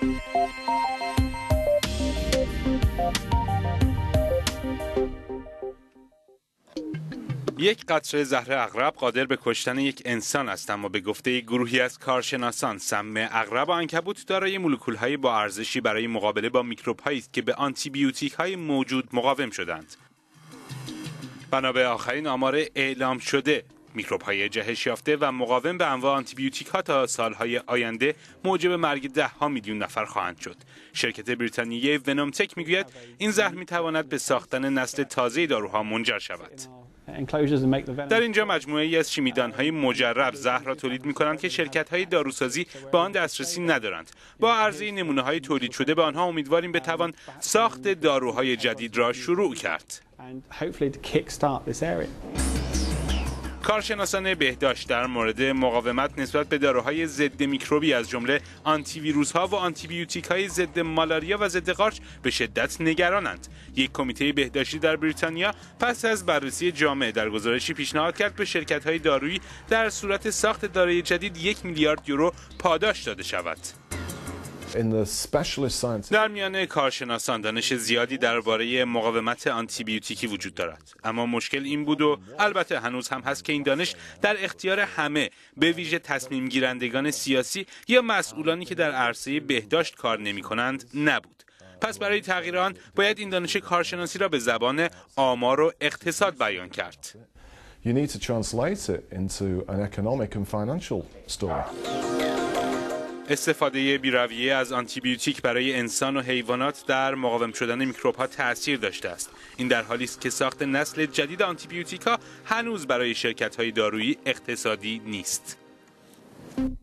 یک قطره زهر عقرب قادر به کشتن یک انسان است، اما به گفته گروهی از کارشناسان سم عقرب و عنکبوت دارای مولکول‌های با ارزشی برای مقابله با میکروب‌هایی است که به آنتیبیوتیک‌های موجود مقاوم شدند. بنا به آخرین آمار اعلام شده، میکروب‌های جهش یافته و مقاوم به انواع آنتیبیوتیک‌ها تا سال‌های آینده موجب مرگ 10 میلیون نفر خواهند شد. شرکت بریتانیایی ونومتک میگوید این زهر می‌تواند به ساختن نسل تازه داروها منجر شود. در اینجا مجموعه‌ای از شیمیدان‌های مجرب زهر را تولید می‌کنند که شرکت‌های داروسازی به آن دسترسی ندارند. با عرضه نمونه‌های تولید شده به آنها امیدواریم بتوان ساخت داروهای جدید را شروع کرد. کارشناسان بهداشت در مورد مقاومت نسبت به داروهای ضد میکروبی از جمله آنتی ویروس‌ها و آنتی بیوتیک‌های ضد مالاریا و ضد قارچ به شدت نگرانند. یک کمیته بهداشتی در بریتانیا پس از بررسی جامع در گزارشی پیشنهاد کرد به شرکت‌های دارویی در صورت ساخت داروی جدید 1 میلیارد یورو پاداش داده شود. در میان کارشناسان دانش زیادی درباره مقاومت آنتیبیوتیکی وجود دارد، اما مشکل این بود و البته هنوز هم هست که این دانش در اختیار همه، به ویژه تصمیم گیرندگان سیاسی یا مسئولانی که در عرصه بهداشت کار نمی‌کنند نبود. پس برای تغییر آن باید این دانش کارشناسی را به زبان آمار و اقتصاد بیان کرد. استفاده بی‌رویه از آنتیبیوتیک برای انسان و حیوانات در مقاوم شدن میکروب‌ها تأثیر داشته است. این در حالی است که ساخت نسل جدید آنتیبیوتیک‌ها هنوز برای شرکت‌های دارویی اقتصادی نیست.